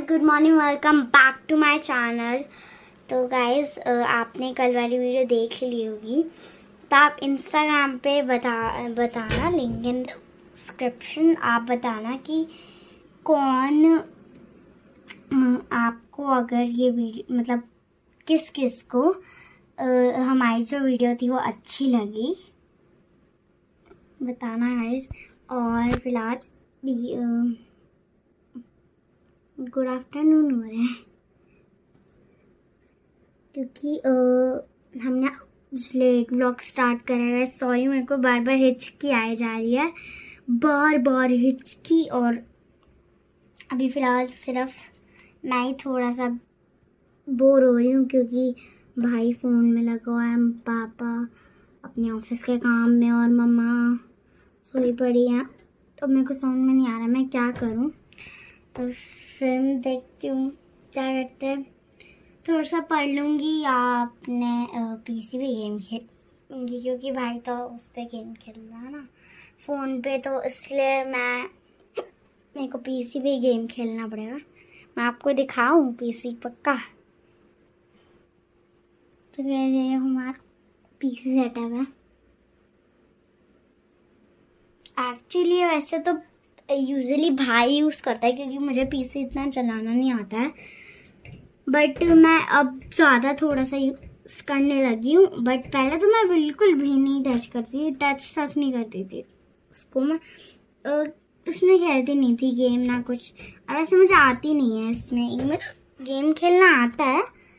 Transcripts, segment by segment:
Good morning, welcome back to my channel. तो guys आपने कल वाली वीडियो देख ली होगी, तो आप इंस्टाग्राम पे बताना, लिंक इन डिस्क्रिप्शन। आप बताना कि कौन आपको अगर ये वीडियो मतलब किस किस को हमारी जो वीडियो थी वो अच्छी लगी, बताना गाइस। और फिलहाल गुड आफ्टरनून हो रहा है क्योंकि हमने लेट व्लॉग स्टार्ट करा है। सॉरी, मेरे को बार बार हिचकी आए जा रही है, बार बार हिचकी। और अभी फ़िलहाल सिर्फ मैं ही थोड़ा सा बोर हो रही हूँ क्योंकि भाई फ़ोन में लगा हुआ है, पापा अपने ऑफिस के काम में और मम्मा सोई पड़ी हैं। तो मेरे को समझ में नहीं आ रहा मैं क्या करूँ। तो फिल्म देखती हूँ, क्या करते हैं, थोड़ा सा पढ़ लूँगी या अपने पीसी पे गेम खेलूँगी क्योंकि भाई तो उस पर गेम खेल रहा है ना फ़ोन पे, तो इसलिए मेरे को पीसी पे गेम खेलना पड़ेगा। मैं आपको दिखाऊँ पीसी पक्का। तो ये हमारा पीसी सेटअप है। एक्चुअली वैसे तो यूजुअली भाई यूज़ करता है क्योंकि मुझे पीसी इतना चलाना नहीं आता है, बट मैं अब ज़्यादा थोड़ा सा यूज़ करने लगी हूँ। बट पहले तो मैं बिल्कुल भी नहीं टच करती, टच तक नहीं करती थी उसको। मैं उसमें खेलती नहीं थी गेम ना कुछ, और ऐसे मुझे आती नहीं है इसमें। गेम खेलना आता है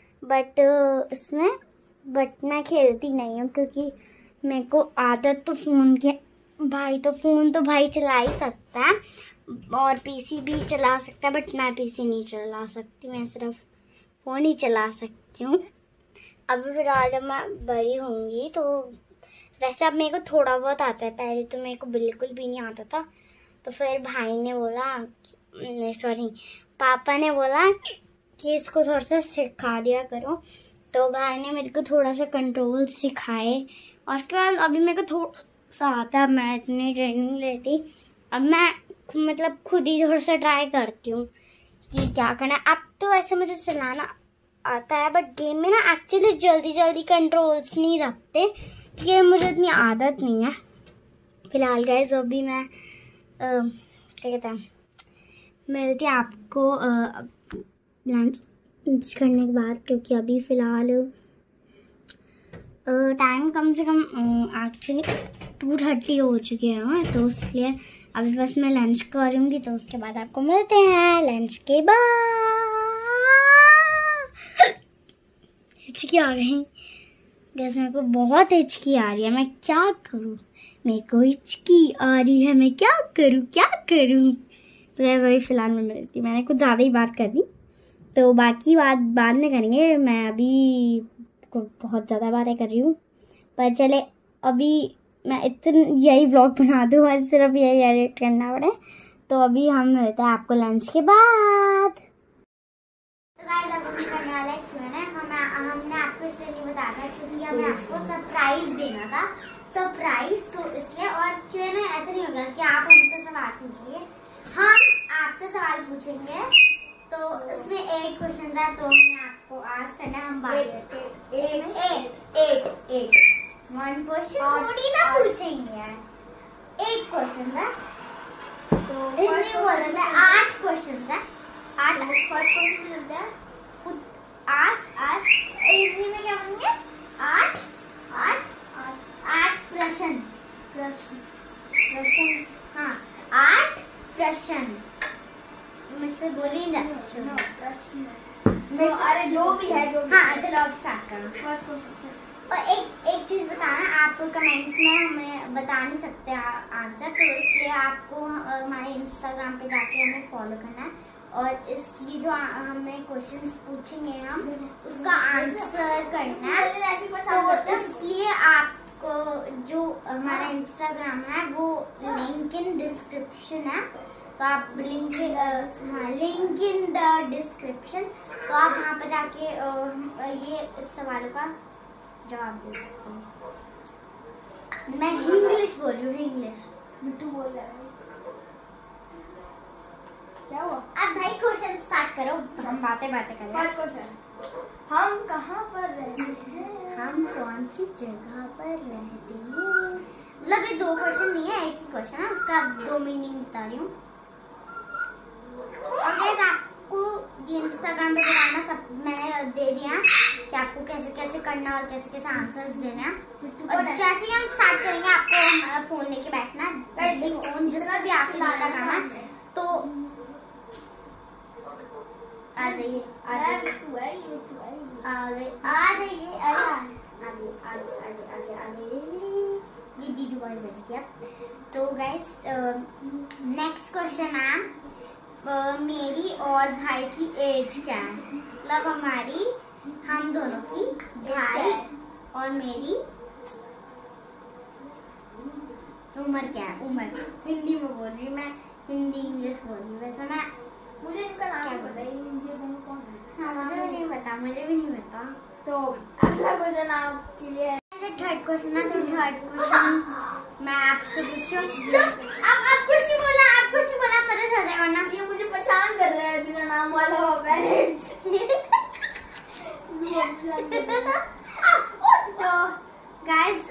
बट मैं खेलती नहीं हूँ क्योंकि मेरे को आदत तो फ़ोन की। फ़ोन तो भाई चला ही सकता है और पीसी भी चला सकता है, बट मैं पीसी नहीं चला सकती, मैं सिर्फ फ़ोन ही चला सकती हूँ। अभी फिलहाल जब मैं बड़ी होंगी तो वैसे अब मेरे को थोड़ा बहुत आता है, पहले तो मेरे को बिल्कुल भी नहीं आता था। तो फिर भाई ने बोला, पापा ने बोला कि इसको थोड़ा सा सिखा दिया करो। तो भाई ने मेरे को थोड़ा सा कंट्रोल सिखाए और उसके बाद अभी मेरे को थोड़ा सा आता है। मैं इतनी ट्रेनिंग लेती, अब मैं मतलब खुद ही थोड़ा सा ट्राई करती हूँ कि क्या करना है। अब तो वैसे मुझे चलाना आता है बट गेम में ना एक्चुअली जल्दी कंट्रोल्स नहीं रखते क्योंकि मुझे इतनी आदत नहीं है। फिलहाल गाइस अभी मैं क्या कहते हैं, मिलती है आपको लंच करने के बाद, क्योंकि अभी फ़िलहाल टाइम कम से कम एक्चुअली 2:30 हो चुके हैं, तो इसलिए अभी बस मैं लंच करूँगी। तो उसके बाद आपको मिलते हैं लंच के बाद। हिचकी आ गई गैस, मेरे को बहुत हिचकी आ रही है, मैं क्या करूँ, मेरे को हिचकी आ रही है, मैं क्या करूँ। तो गैस अभी फ़िलहाल मैं मिलती, मैंने कुछ ज़्यादा ही बात कर दी, तो बाकी बात बाद में करेंगे। मैं अभी बहुत ज़्यादा बातें कर रही हूँ, पर चले अभी मैं यही व्लॉग बना दूँ और सिर्फ यही एडिट करना पड़े। तो अभी हम मिलते हैं आपको लंच के बाद। तो गाइस अब हम करने वाले Q&A। हमने आपको इसलिए नहीं बताया था क्योंकि हमें आपको सरप्राइज देना था, तो इसलिए। और Q&A ऐसे नहीं होगा कि आप हमसे सवाल पूछिए, हम आपसे सवाल पूछेंगे। तो इसमें 8 क्वेश्चन है, तो हमें आपको आज करना है। हम 1 क्वेश्चन थोड़ी ना पूछेंगे यार, 8 क्वेश्चन है। तो फर्स्ट क्वेश्चन है 8 क्वेश्चन है। 8 फर्स्ट क्वेश्चन मिलता है खुद 8 हिंदी में क्या बोलेंगे, 8 प्रश्न। हाँ 8 प्रश्न मुझसे बोली ना अरे जो भी है हाँ चलो अब स्टार्ट करो। First question. और एक चीज़ बताना, आप कमेंट्स में हमें बता नहीं सकते आंसर, तो इसलिए आपको हमारे इंस्टाग्राम पे जाके हमें फॉलो करना है और ये जो हमें क्वेश्चन पूछेंगे हम उसका आंसर करना है। तो इसलिए आपको जो हमारा इंस्टाग्राम है वो लिंक इन डिस्क्रिप्शन है, तो आप लिंक इन द डिस्क्रिप्शन, तो आप वहाँ पर जाके ये इस सवालों का जवाब दे सकते हो। मैं इंग्लिश बोल रही हूँ, इंग्लिश मिट्टू बोल रहा है। क्या हुआ? अब भाई क्वेश्चन स्टार्ट स्टार्ट करो, हम बातें करें। फर्स्ट क्वेश्चन, हम कहाँ पर रहते हैं? हम कौन सी जगह पर रहते हैं? मतलब ये 2 क्वेश्चन नहीं है, एक ही क्वेश्चन है, उसका 2 मीनिंग बता रही हूँ। और गाइस आपको ये इंस्टाग्राम पे बताना सब मैंने दे दिया कि आपको कैसे कैसे करना और कैसे कैसे आंसर्स देना है। और जैसे ही हम स्टार्ट करेंगे आपको हमारा फोन लेके बैठना, फोन जिसका भी आपको इंस्टाग्राम है तो आ जाइए, आ जाइए, ये दीदी बहुत बैठी है। तो गाइस नेक्स्ट क्वेश्चन है मेरी और भाई की एज क्या है? मतलब हमारी, हम दोनों की, भाई और मेरी उम्र क्या है? उम्र हिंदी में बोल रही हूँ मैं, हिंदी इंग्लिश बोल रही हूँ। वैसे मैं, मुझे इनका नाम पता है, ये दोनों कौन है? हाँ मुझे भी नहीं पता, मुझे भी नहीं पता। तो अगला क्वेश्चन आपके लिए है, थर्ड क्वेश्चन है। तो थर्ड क्वेश्चन मैं आपसे पूछूं। आप कुछ नहीं बोला, आप कुछ नहीं बोला, पता चल जाएगा ना। ये मुझे परेशान कर रहा है बिना नाम वाला पेरेंट्स। तो गाइस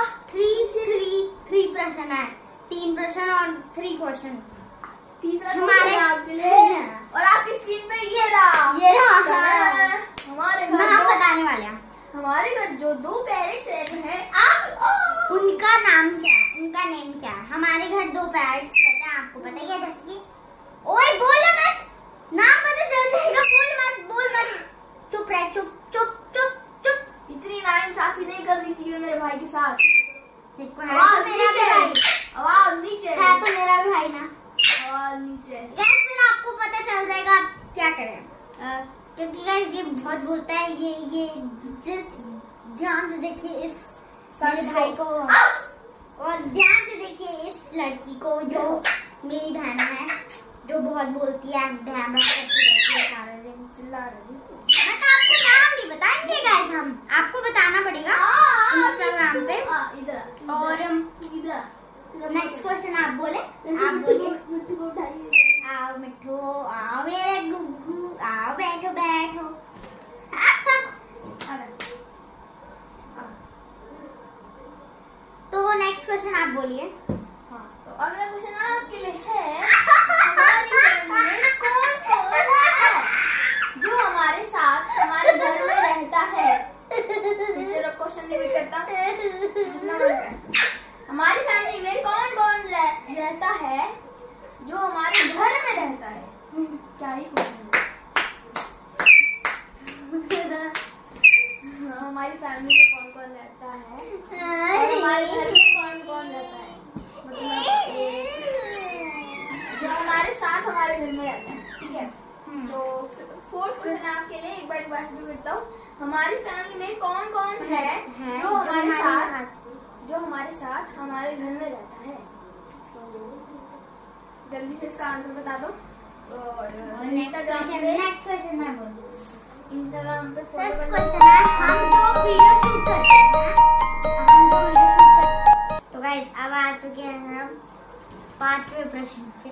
3 प्रश्न है, 3 प्रश्न और 3 क्वेश्चन। तीसरा हमारे आपके लिए, और आपकी स्क्रीन पे ये रहा हमारे घर हम बताने वाले हैं। हमारे घर जो 2 पेरेंट्स रहते हैं, उनका नाम क्या है? उनका नेम क्या है? हमारे घर 2 पेरेंट्स रहते हैं, आपको पता ही है। जैसे कि ओए बोलो मत, नाम पता चल जाएगा, बोल मत, चुप रह, चुप चुप चुप चुप। इतनी नाइंसाफी नहीं करनी चाहिए मेरे भाई के साथ। आवाज नीचे, आवाज नीचे है तो मेरा भी भाई ना, आवाज नीचे। गाइस फिर आपको पता चल जाएगा आप क्या करें, क्योंकि गाइस ये बहुत बोलता है। ये जिस ध्यान से देखिए इस मेरे भाई को, और ध्यान से देखिए इस लड़की को जो मेरी बहन है, जो बहुत बोलती है, बहन करती रहती है सारा दिन, चिल्ला रही है। मैं तो आपको नाम नहीं बताएंगे गाइस, हम आपको बताना पड़ेगा इंस्टाग्राम पे। इधर और इधर नेक्स्ट क्वेश्चन आप बोले, आप बोलिए। मिट्टू को उठाइए। आओ मिट्टू, आओ मेरे गुग्गू, आओ बैठो बैठो। तो नेक्स्ट क्वेश्चन आप बोलिए। हाँ, तो अगला क्वेश्चन आपके लिए है, हमारी फैमिली में कौन है जो हमारे साथ हमारे घर में रहता है? सिर्फ क्वेश्चन नहीं करता, हमारी फैमिली में कौन कौन रहता है जो हमारे घर में रहता है? क्या ही हमारी फैमिली में कौन कौन रहता है और हमारे घर में कौन कौन रहता है? जो हमारे साथ हमारे घर में रहता है, ठीक है। तो 4th क्वेश्चन आपके लिए, एक बार बात भी करता हूँ। हमारी फैमिली में कौन कौन है जो हमारे साथ हमारे घर में रहता है? तो जल्दी से इसका आंसर बता दो। और इंस्टाग्राम पे, नेक्स्ट क्वेश्चन मैं बोलूँ। इंस्टाग्राम पे फर्स्ट क्वेश्चन है, हम जो वीडियो शूट करते हैं, तो गाइस अब आ चुके हैं हम 5वें प्रश्न पे।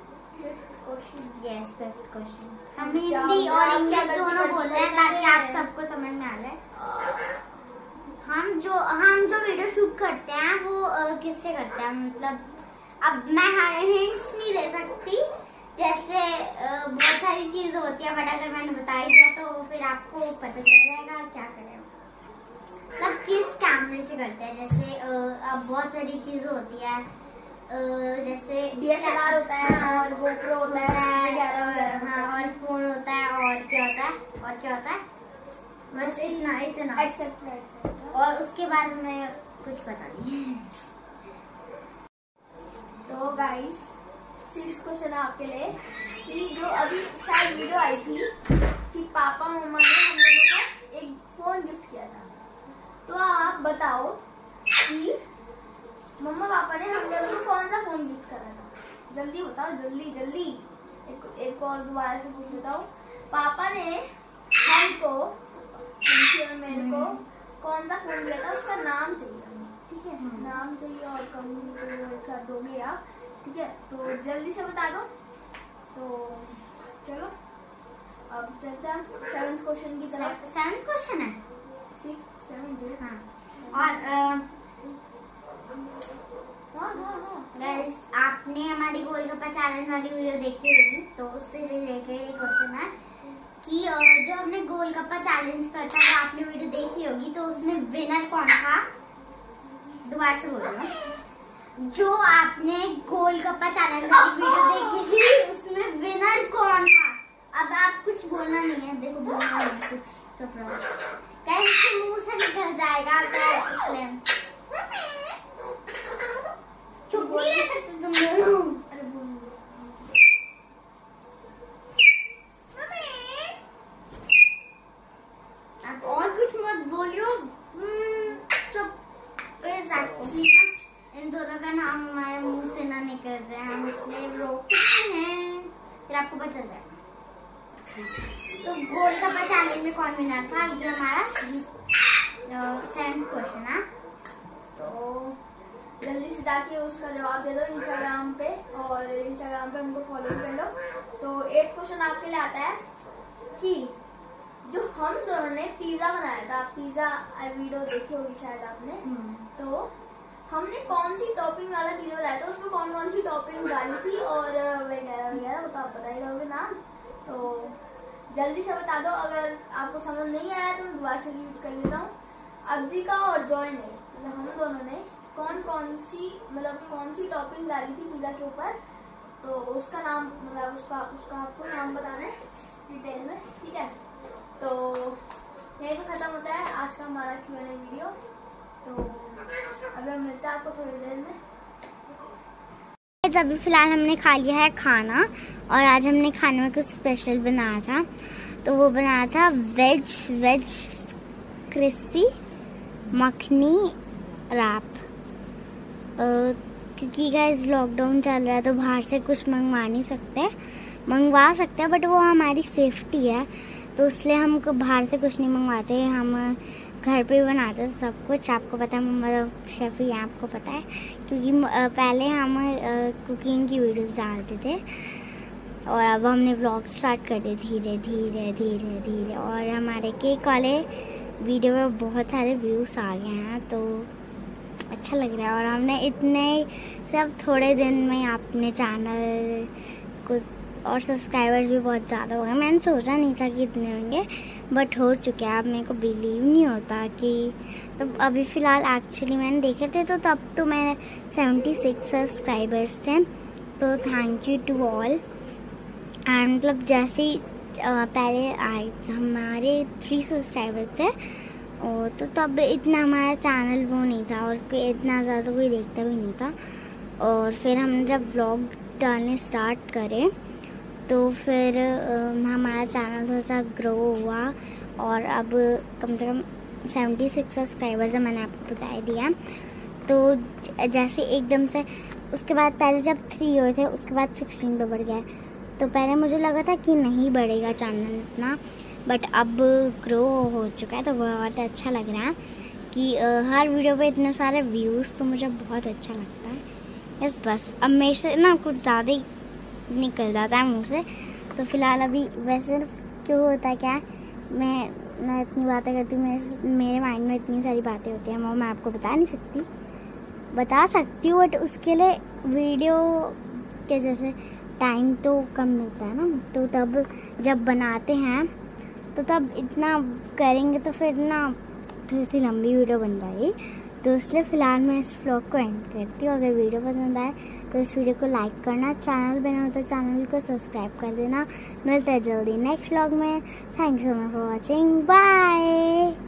Yes, 5th question. हम हिंदी और इंग्लिश दोनों बोल रहे हैं ताकि आप सबको समझ में आ जाए। हम जो वीडियो शूट करते हैं वो किससे करते हैं? मतलब अब मैं हिंट्स नहीं दे सकती, जैसे बहुत सारी चीजें होती है, बट अगर मैंने बताई दिया तो फिर आपको पता चल जाएगा क्या करें। मतलब किस कैमरे से करते हैं, जैसे अब बहुत सारी चीजें होती है, जैसे DSLR होता है, हाँ, और GoPro होता है, हाँ, और फोन होता है, और क्या होता है, बस इतना एक्सेट्रा। और उसके बाद हमें कुछ पता नहीं। तो गाइस 6th क्वेश्चन आपके लिए, कि जो अभी शायद वीडियो आई थी कि पापा मम्मा ने हम लोगों को एक फोन गिफ्ट किया था, तो आप बताओ कि मम्मा पापा ने हम लोगों को कौन सा फोन गिफ्ट करा था? जल्दी बताओ, जल्दी जल्दी। एक और दोबारा से पूछ लेता हूँ। पापा ने हमको और मेरे को कौन सा फोन दिया था, उसका नाम चाहिए हमें, ठीक है। नाम चाहिए और कंपनी एक साथ दोगे आप, ठीक है। तो जल्दी से बता दो। तो चलो अब चलते हैं 7th क्वेश्चन की तरफ। 7th क्वेश्चन है 6 7 8 हाँ। और गाइस आपने हमारी गोलगप्पा चैलेंज वाली वीडियो देखी होगी, तो उससे रिलेटेड एक क्वेश्चन है कि जो हमने गोलगप्पा चैलेंज करता था, आपने वीडियो देखी होगी, तो उसमें विनर कौन था? दोबारा से बोल रहा हूँ, जो आपने गोलगप्पा चैलेंज वाली वीडियो देखी थी उसमें विनर कौन था? अब आप कुछ बोलना नहीं है, देखो बोलना नहीं है कुछ, चुप रहो, कैसे मुंह से निकल जाएगा, इसलिए चुप नहीं रह सकते तुम लोग। अरे बोलो आप और कुछ मत बोलियो, चुप। इन दोनों का नाम हमारे मुंह से ना निकल जाए, हम इसलिए रोकते हैं, फिर आपको पता चल जाएगा। तो गोलगप्पा चैलेंज में कौन विनर था, ये हमारा 7th क्वेश्चन है। तो जल्दी से जाके उसका जवाब दे दो इंस्टाग्राम पे, और इंस्टाग्राम पे हमको फॉलो कर लो। तो 8th क्वेश्चन आपके लिए आता है कि जो हम दोनों ने पिज्जा बनाया था, पिज्जा वीडियो देखी होगी शायद आपने, तो हमने कौन सी टॉपिंग वाला पिज्जा बनाया था, उसमें कौन कौन सी टॉपिंग डाली थी और वगैरह वगैरह, वो तो आप बता ही दोगे ना। तो जल्दी से बता दो, अगर आपको समझ नहीं आया तो मैं दोबारा से रिपीट कर देता हूँ। अब्दिका और जॉय ने, मतलब हम दोनों ने कौन सी टॉपिंग डाली थी पिज्जा के ऊपर, तो उसका नाम, मतलब उसका आपको नाम बताना है डिटेल में, ठीक है। तो यहीं पे खत्म होता है आज का हमारा Q&A वीडियो। तो अभी हम मिलते हैं आपको थोड़ी देर में। अभी फिलहाल हमने खा लिया है खाना, और आज हमने खाने में कुछ स्पेशल बनाया था। तो वो बनाया था वेज क्रिस्पी मखनी रैप। क्योंकि गाइस लॉकडाउन चल रहा है तो बाहर से कुछ मंगवा सकते हैं, बट वो हमारी सेफ्टी है, तो इसलिए हम बाहर से कुछ नहीं मंगवाते, हम घर पे बनाते हैं सब कुछ। आपको पता है, मतलब शेफ ही आपको पता है, क्योंकि पहले हम कुकिंग की वीडियोस डालते थे, और अब हमने व्लॉग स्टार्ट कर दिए धीरे धीरे, और हमारे केक वाले वीडियो में बहुत सारे व्यूज़ आ गए हैं, तो अच्छा लग रहा है। और हमने इतने सब थोड़े दिन में अपने चैनल को, और सब्सक्राइबर्स भी बहुत ज़्यादा हो गए। मैंने सोचा नहीं था कि इतने होंगे, बट हो चुके हैं। अब मेरे को बिलीव नहीं होता कि, तो अभी फ़िलहाल एक्चुअली मैंने देखे थे, तो तब तो मैं 76 सब्सक्राइबर्स थे। तो thank you to all. And मतलब जैसे ही पहले आए हमारे 3 सब्सक्राइबर्स थे, और तो तब इतना हमारा चैनल वो नहीं था, और इतना ज़्यादा कोई देखता भी नहीं था। और फिर हम जब व्लॉग डालने स्टार्ट करें, तो फिर हमारा चैनल थोड़ा सा ग्रो हुआ, और अब कम से कम 76 सब्सक्राइबर्स है, मैंने आपको बता दिया। तो जैसे एकदम से उसके बाद पहले जब 3 हुए थे, उसके बाद 16 पे बढ़ गया। तो पहले मुझे लगा था कि नहीं बढ़ेगा चैनल इतना, बट अब ग्रो हो चुका है, तो बहुत अच्छा लग रहा है कि हर वीडियो पे इतने सारे व्यूज़, तो मुझे बहुत अच्छा लगता है। बस अब मेरे से ना कुछ ज़्यादा ही निकल जाता है मुंह से। तो फिलहाल अभी वैसे क्यों होता है क्या, मैं इतनी बातें करती हूँ, मेरे माइंड में इतनी सारी बातें होती हैं, वो मैं आपको बता सकती हूँ, बट उसके लिए वीडियो के जैसे टाइम तो कम मिलता है ना, तो तब जब बनाते हैं तो तब इतना करेंगे तो फिर ना थोड़ी सी लंबी वीडियो बन जाएगी। तो इसलिए फ़िलहाल मैं इस व्लॉग को एंड करती हूँ। अगर वीडियो पसंद आए तो इस वीडियो को लाइक करना, चैनल पे हो तो चैनल को सब्सक्राइब कर देना। मिलते हैं जल्दी नेक्स्ट व्लॉग में। Thanks so much for watching, bye.